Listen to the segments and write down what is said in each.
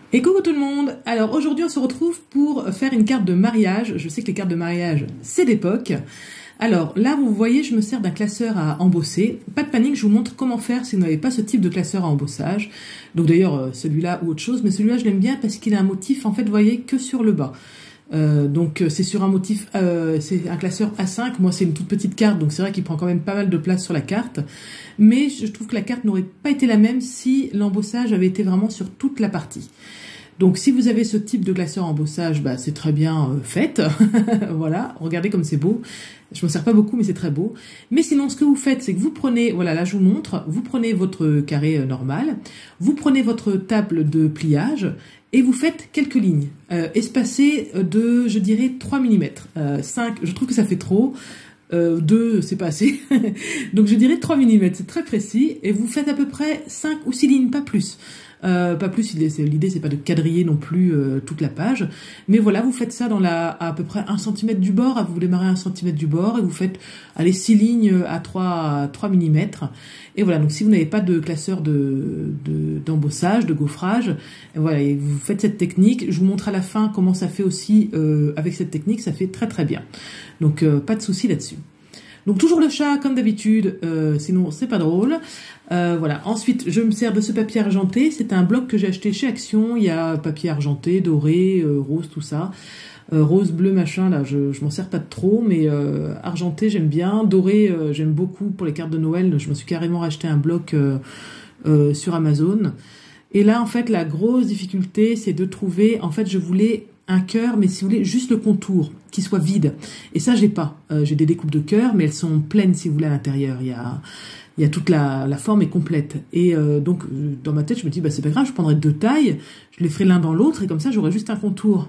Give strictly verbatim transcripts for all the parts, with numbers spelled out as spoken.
Et coucou tout le monde. Alors aujourd'hui on se retrouve pour faire une carte de mariage. Je sais que les cartes de mariage c'est d'époque. Alors là vous voyez je me sers d'un classeur à embosser. Pas de panique, je vous montre comment faire si vous n'avez pas ce type de classeur à embossage. Donc d'ailleurs celui-là ou autre chose, mais celui-là je l'aime bien parce qu'il a un motif en fait vous voyez que sur le bas. Euh, donc c'est sur un motif, euh, c'est un classeur A cinq, moi c'est une toute petite carte donc c'est vrai qu'il prend quand même pas mal de place sur la carte, mais je trouve que la carte n'aurait pas été la même si l'embossage avait été vraiment sur toute la partie. Donc si vous avez ce type de classeur embossage, bah, c'est très bien euh, fait, voilà, regardez comme c'est beau, je m'en sers pas beaucoup mais c'est très beau, mais sinon ce que vous faites c'est que vous prenez, voilà là je vous montre, vous prenez votre carré euh, normal, vous prenez votre table de pliage, et vous faites quelques lignes, euh, espacées de, je dirais, trois millimètres. Euh, cinq, je trouve que ça fait trop. Euh, deux, c'est pas assez. Donc je dirais trois millimètres, c'est très précis. Et vous faites à peu près cinq ou six lignes, pas plus. Euh, pas plus, l'idée c'est pas de quadriller non plus euh, toute la page. Mais voilà, vous faites ça dans la, à, à peu près un centimètre du bord. Vous démarrez un centimètre du bord et vous faites allez, six lignes à trois millimètres. Et voilà, donc si vous n'avez pas de classeur de, de, d'embossage, de gaufrage, voilà, et vous faites cette technique. Je vous montre à la fin comment ça fait aussi euh, avec cette technique, ça fait très très bien. Donc euh, pas de souci là-dessus. Donc toujours le chat comme d'habitude, euh, sinon c'est pas drôle. Euh, voilà. Ensuite, je me sers de ce papier argenté. C'est un bloc que j'ai acheté chez Action. Il y a papier argenté, doré, euh, rose, tout ça. Euh, rose, bleu, machin, là, je, je m'en sers pas de trop, mais euh, argenté, j'aime bien. Doré, euh, j'aime beaucoup pour les cartes de Noël. Je me suis carrément racheté un bloc euh, euh, sur Amazon. Et là, en fait, la grosse difficulté, c'est de trouver... En fait, je voulais un cœur, mais si vous voulez, juste le contour, qui soit vide. Et ça, j'ai pas. Euh, j'ai des découpes de cœur, mais elles sont pleines, si vous voulez, à l'intérieur. Il y a... Il y a toute la, la forme est complète. Et euh, donc, dans ma tête, je me dis, bah c'est pas grave, je prendrai deux tailles, je les ferai l'un dans l'autre, et comme ça, j'aurai juste un contour.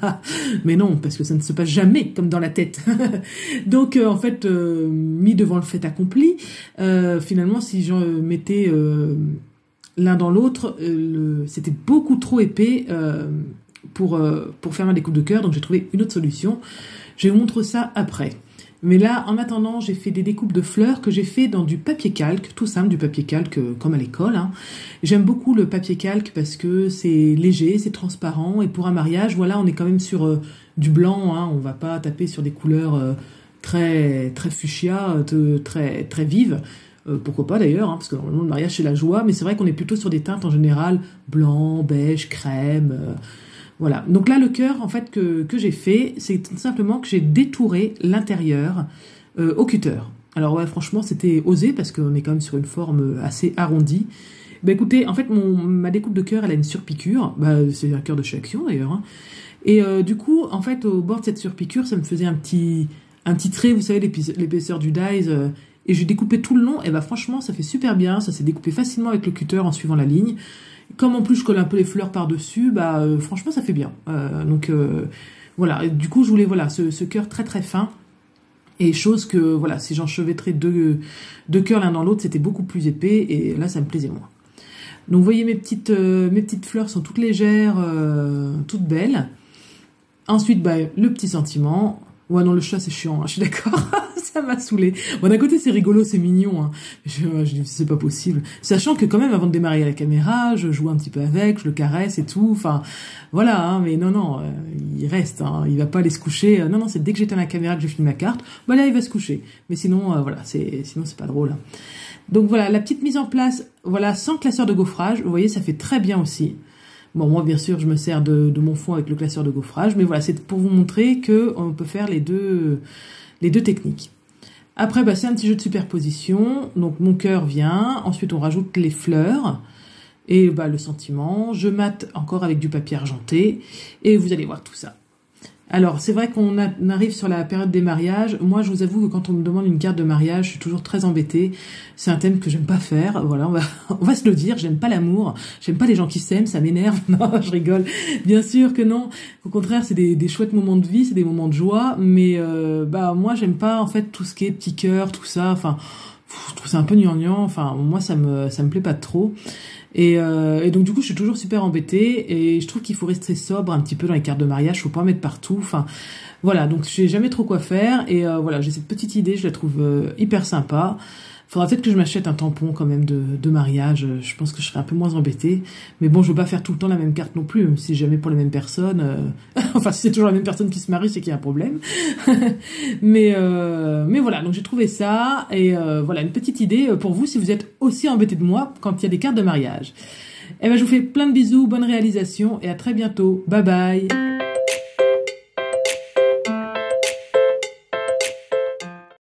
Mais non, parce que ça ne se passe jamais comme dans la tête. Donc, euh, en fait, euh, mis devant le fait accompli, euh, finalement, si je mettais euh, l'un dans l'autre, euh, c'était beaucoup trop épais euh, pour, euh, pour faire ma découpe de cœur, donc j'ai trouvé une autre solution. Je vous montre ça après. Mais là, en attendant, j'ai fait des découpes de fleurs que j'ai fait dans du papier calque, tout simple, du papier calque comme à l'école. Hein. J'aime beaucoup le papier calque parce que c'est léger, c'est transparent. Et pour un mariage, voilà, on est quand même sur euh, du blanc. Hein. On va pas taper sur des couleurs euh, très très fuchsia, de, très très vives. Euh, pourquoi pas d'ailleurs, hein, parce que normalement le mariage c'est la joie. Mais c'est vrai qu'on est plutôt sur des teintes en général blanc, beige, crème. Euh, Voilà, donc là le cœur en fait que, que j'ai fait, c'est tout simplement que j'ai détouré l'intérieur euh, au cutter. Alors ouais, franchement c'était osé parce qu'on est quand même sur une forme assez arrondie. Bah écoutez, en fait mon, ma découpe de cœur elle a une surpiqûre, bah, c'est un cœur de chez Action d'ailleurs. Hein. Et euh, du coup en fait au bord de cette surpiqûre ça me faisait un petit, un petit trait, vous savez l'épaisseur du dies, euh, et j'ai découpé tout le long, et bah franchement ça fait super bien, ça s'est découpé facilement avec le cutter en suivant la ligne. Comme en plus je colle un peu les fleurs par-dessus, bah euh, franchement ça fait bien. Euh, donc euh, voilà, et du coup je voulais voilà ce, ce cœur très très fin. Et chose que voilà, si j'enchevêtrais deux, deux cœurs l'un dans l'autre, c'était beaucoup plus épais et là ça me plaisait moins. Donc vous voyez mes petites, euh, mes petites fleurs sont toutes légères, euh, toutes belles. Ensuite bah, le petit sentiment. Ouais non le chat c'est chiant, hein, je suis d'accord. Ça m'a saoulé. Bon d'un côté c'est rigolo, c'est mignon, hein. Je, je dis c'est pas possible. Sachant que quand même avant de démarrer à la caméra, je joue un petit peu avec, je le caresse et tout. Enfin voilà, hein, mais non non, euh, il reste, hein, il va pas aller se coucher. Non non, c'est dès que j'éteins la caméra que je filme la carte, bah là il va se coucher. Mais sinon euh, voilà, c'est sinon c'est pas drôle. Hein. Donc voilà la petite mise en place, voilà sans classeur de gaufrage. Vous voyez ça fait très bien aussi. Bon, moi, bien sûr, je me sers de, de mon fond avec le classeur de gaufrage, mais voilà, c'est pour vous montrer que on peut faire les deux, les deux techniques. Après, bah, c'est un petit jeu de superposition. Donc, mon cœur vient. Ensuite, on rajoute les fleurs et bah, le sentiment. Je mate encore avec du papier argenté et vous allez voir tout ça. Alors, c'est vrai qu'on arrive sur la période des mariages. Moi, je vous avoue que quand on me demande une carte de mariage, je suis toujours très embêtée. C'est un thème que j'aime pas faire. Voilà, on va, on va se le dire. J'aime pas l'amour. J'aime pas les gens qui s'aiment. Ça m'énerve. Non, je rigole. Bien sûr que non. Au contraire, c'est des, des chouettes moments de vie, c'est des moments de joie. Mais euh, bah moi, j'aime pas en fait tout ce qui est petit cœur, tout ça. Enfin, je trouve ça un peu gnangnan. Enfin, moi, ça me, ça me plaît pas trop. Et, euh, et donc du coup je suis toujours super embêtée et je trouve qu'il faut rester sobre un petit peu dans les cartes de mariage, faut pas en mettre partout, enfin voilà, donc je sais jamais trop quoi faire et euh, voilà, j'ai cette petite idée, je la trouve euh, hyper sympa. Faudra peut-être que je m'achète un tampon quand même de, de mariage. Je pense que je serai un peu moins embêtée. Mais bon, je veux pas faire tout le temps la même carte non plus, même si jamais pour la même personne. Euh... enfin, si c'est toujours la même personne qui se marie, c'est qu'il y a un problème. mais euh... mais voilà, donc j'ai trouvé ça. Et euh, voilà, une petite idée pour vous si vous êtes aussi embêté de moi quand il y a des cartes de mariage. Eh ben, je vous fais plein de bisous, bonne réalisation et à très bientôt. Bye bye.